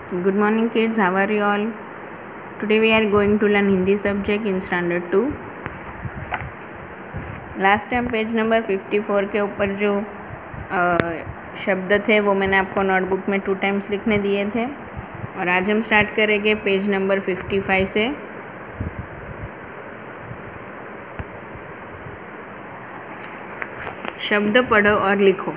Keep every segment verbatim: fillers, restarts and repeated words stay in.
Good morning kids, how are you all? Today we are going to learn Hindi subject in standard two. Last time page number fifty four के ऊपर जो आ, शब्द थे वो मैंने आपको नोटबुक में टू टाइम्स लिखने दिए थे और आज हम स्टार्ट करेंगे पेज नंबर फिफ्टी फाइव से। शब्द पढ़ो और लिखो।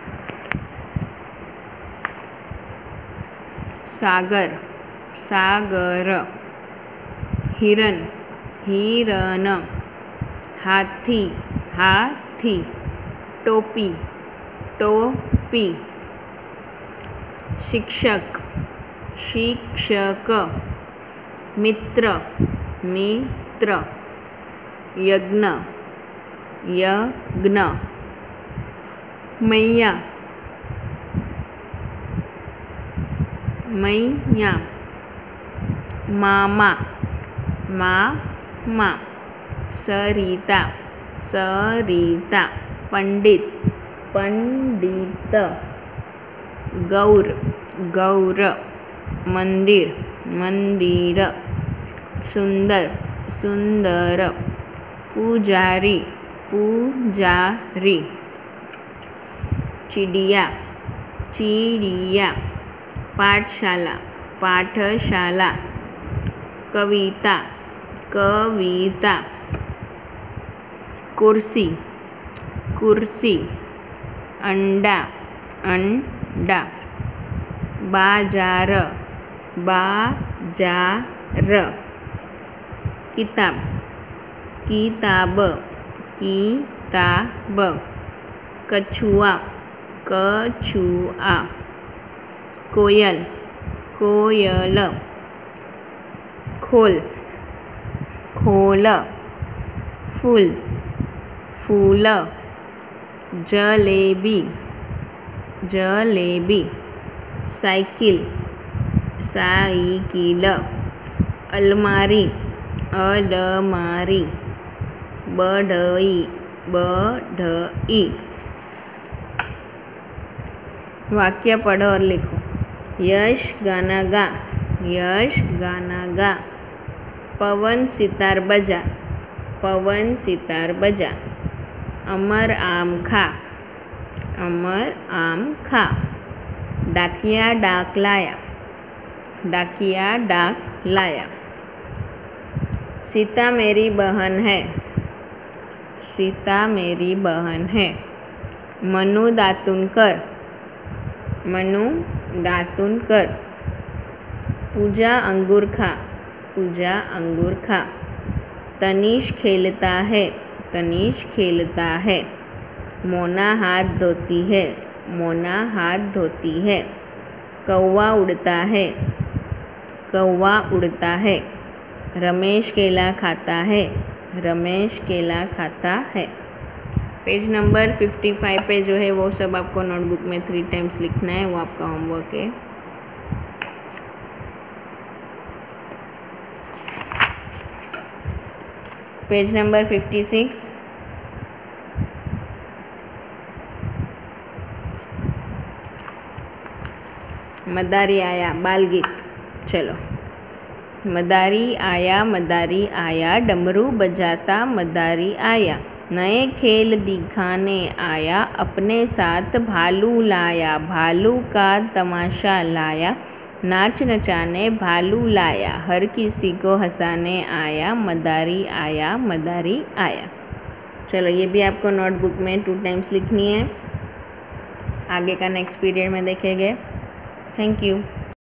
सागर, सागर। हिरन, हिरन। हाथी, हाथी। टोपी, टोपी। शिक्षक, शिक्षक। मित्र, मित्र। यज्ञ, यज्ञ। मैया, मैया। मामा, मामा। सरिता, सरिता। पंडित, पंडित। गौर, गौर। मंदिर, मंदिर। सुंदर, सुंदर। पुजारी, पुजारी। चिड़िया, चिड़िया। पाठशाला, पाठशाला। कविता, कविता। कुर्सी, कुर्सी। अंडा, अंडा। बाजार, बाजार। किताब, किताब, किताब। कछुआ, कछुआ। कोयल, कोयल। खोल, खोल। फूल, फूल। जलेबी, जलेबी। Cycle, cycle. अलमारी, अलमारी। बढ़ई, बढ़ई। वाक्य पढ़ो और लिखो। यश गाना गा, यश गाना गा। पवन सितार बजा, पवन सितार बजा। अमर आम खा, अमर आम खा। डाकिया डाक लाया, डाकिया डाक लाया। सीता मेरी बहन है, सीता मेरी बहन है। मनु दातुन कर, मनु दातुन कर। पूजा अंगूर खा, पूजा अंगूर खा। तनीश खेलता है, तनीश खेलता है। मोना हाथ धोती है, मोना हाथ धोती है। कौवा उड़ता है, कौवा उड़ता है। रमेश केला खाता है, रमेश केला खाता है। पेज नंबर फिफ्टी फाइव पे जो है वो सब आपको नोटबुक में थ्री टाइम्स लिखना है, वो आपका होमवर्क है। Page number fifty six. मदारी आया, बाल गीत। चलो। मदारी आया, मदारी आया। डमरू बजाता मदारी आया। नए खेल दिखाने आया, अपने साथ भालू लाया। भालू का तमाशा लाया, नाच नचाने भालू लाया। हर किसी को हंसाने आया, मदारी आया, मदारी आया। चलो, ये भी आपको नोटबुक में टू टाइम्स लिखनी है। आगे का नेक्स्ट पीरियड में देखेंगे। Thank you.